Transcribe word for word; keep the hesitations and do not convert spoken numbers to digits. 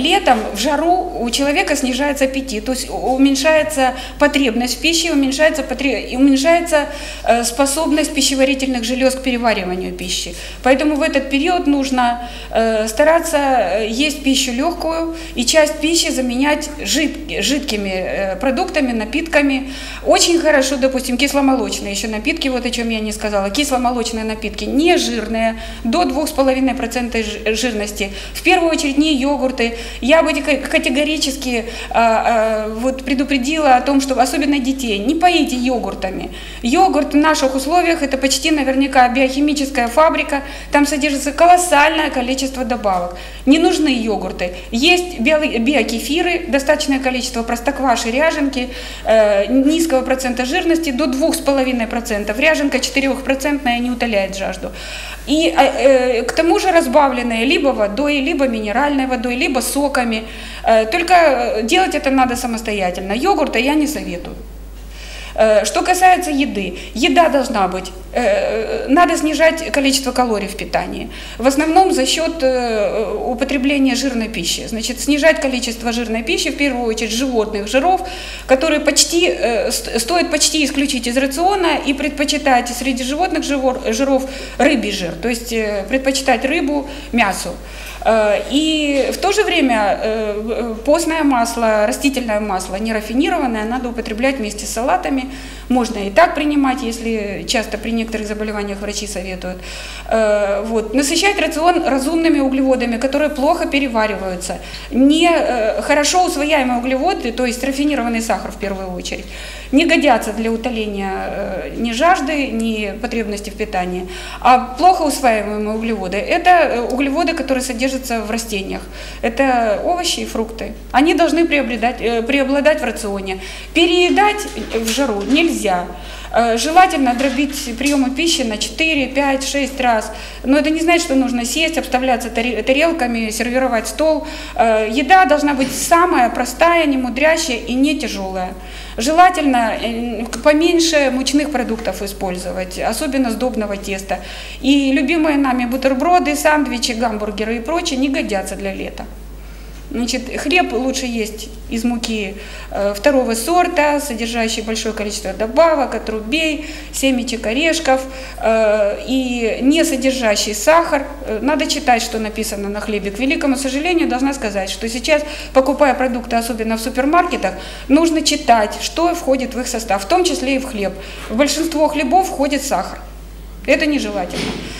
летом в жару у человека снижается аппетит, то есть уменьшается потребность в пище, уменьшается, потреб... уменьшается способность пищеварительных желез к перевариванию пищи. Поэтому в этот период нужно стараться есть пищу легкую и часть пищи заменять жид... жидкими продуктами, напитками. Очень хорошо, допустим, кисломолочные еще напитки, вот о чем я не сказала. Кисломолочные напитки не жирные, до двух с половиной процентов жирности. В первую очередь не йогурты. Я бы категорически а, а, вот предупредила о том, что особенно детей не поите йогуртами. Йогурт в наших условиях это почти наверняка биохимическая фабрика, там содержится колоссальное количество добавок. Не нужны йогурты. Есть биокефиры, достаточное количество простокваши, ряженки, э, низкого процента жирности до двух с половиной процентов. Ряженка четырехпроцентная не утоляет жажду. И э, к тому же разбавленные либо водой, либо минеральной водой, либо соками. Э, только делать это надо самостоятельно. Йогурта я не советую. Что касается еды, еда должна быть, надо снижать количество калорий в питании, в основном за счет употребления жирной пищи. Значит, снижать количество жирной пищи, в первую очередь животных жиров, которые почти, стоит почти исключить из рациона и предпочитать среди животных жиров рыбий жир, то есть предпочитать рыбу мясу. И в то же время постное масло, растительное масло, нерафинированное, надо употреблять вместе с салатами. Можно и так принимать, если часто при некоторых заболеваниях врачи советуют. Вот. Насыщать рацион разумными углеводами, которые плохо перевариваются. Не хорошо усвояемые углеводы, то есть рафинированный сахар в первую очередь, не годятся для утоления ни жажды, ни потребности в питании. А плохо усваиваемые углеводы – это углеводы, которые содержатся в растениях. Это овощи и фрукты. Они должны преобладать, преобладать в рационе. Переедать в жару нельзя. Желательно дробить приемы пищи на четыре, пять, шесть раз. Но это не значит, что нужно сесть, обставляться тарелками, сервировать стол. Еда должна быть самая простая, не мудрящая и не тяжелая. Желательно поменьше мучных продуктов использовать, особенно сдобного теста. И любимые нами бутерброды, сэндвичи, гамбургеры и прочее не годятся для лета. Значит, хлеб лучше есть из муки э, второго сорта, содержащий большое количество добавок, отрубей, семечек, орешков э, и не содержащий сахар. Надо читать, что написано на хлебе. К великому сожалению, должна сказать, что сейчас, покупая продукты, особенно в супермаркетах, нужно читать, что входит в их состав, в том числе и в хлеб. В большинство хлебов входит сахар. Это нежелательно.